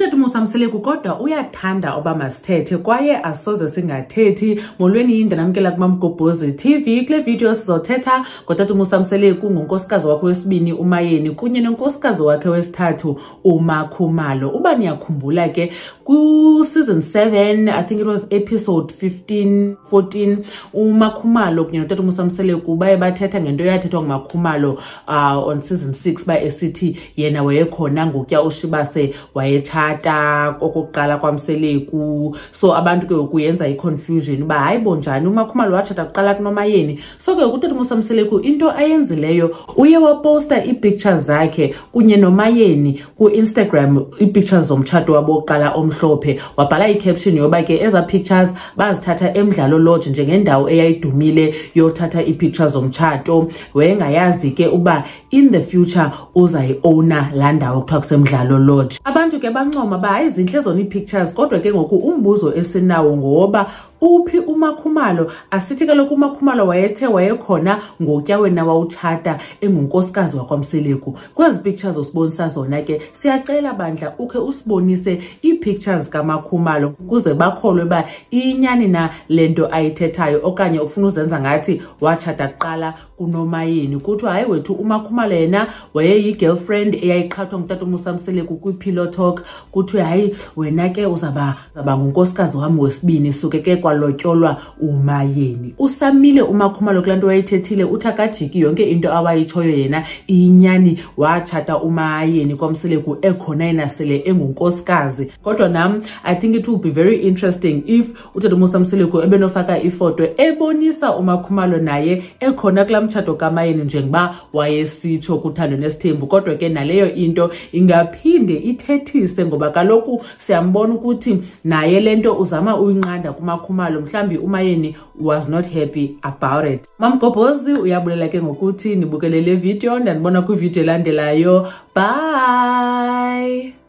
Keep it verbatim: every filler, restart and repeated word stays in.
Utata Musamseleku kodwa uyathanda oba masithethe kwaye asoze singathethi. Molweni ndanamkela kuMamgobhozi T V. Kule video sizothetha ngotata Musamseleku, ngonkosikazi wakhe wesibini uMayeni kunye nonkosikazi wakhe wesithathu uMakhumalo. Uba niyakhumbula ke ku season seven, I think it was episode fifteen fourteen, uMakhumalo kunye notata Musamseleku baye bathetha ngento yathethwa nguMakhumalo uh, on season six by esithi yena wayekhona ngokya uShibase wayetshata kokuqala kwaMseleku. So abantu ke ukuyenza iconfusion uba hayibo njani uMakhumalo watshata kuqala kunoMayeni. So ke utata Musamseleku into ayenzileyo uye waposta ii-pictures zakhe kunye noMayeni ku Instagram, ii-pictures zomtshato wabo oqala omhlophe, wabhala i-caption yoba ke eza pictures bazithatha eMdlalo Lodge njengendawo eyayidumile yothatha ii-pictures zomtshato. Wayengayazi ke uba in the future uzayi-owner laa ndawo kuthiwa kuseMdlalo Lodge. Abantu ke bancoma ba hayi zinhle zona ii-pictures, kodwa ke ngoku umbuzo esinawo ngoba uphi uMakhumalo. Asithi kaloku uMakhumalo wayethe wayekhona ngokya wena wawutshata engunkosikazi wakwaMseleku. Kwezi pictures osibonisa zona ke siyacela bandla ukhe usibonise ii-pictures kaMakhumalo ukuze bakholwe ba inyani na lento ayithethayo, okanye ufuna uzenza ngathi watshata kuqala kunoMayeni. Kuthiwa hayi wethu uMakhumalo yena wayeyi-girlfriend eyayiqhathwa ngutata Musamseleku kwi-pillow talk. Kuthiwe hayi wena ke uzaba uzaba ngunkosikazi wami wesibini suke ke kwalotyolwa uMayeni. Usamile uMakhumalo kulaa nto wayethethile, uthi akajiki yonke into awayitshoyo yena iyinyani, watshata uMayeni kwaMseleku ekhona yena sele engunkosikazi. Kodwa nam I think it will be very interesting if utata Musamseleku ebenofaka ifoto ebonisa uMakhumalo naye ekhona kulaa mtshato kaMayeni njengoba wayesitsho kuThando Nesithembu. Kodwa ke naleyo into ingaphinde ithethise ngoba kaloku siyambona ukuthi naye lento uzama uyinqanda kuMakhumalo, mhlambi uMayeni was not happy about it. Mamgobhozi uyabulela ke ngokuthi nibukele le video, ndanibona kwi video elandelayo. Bye.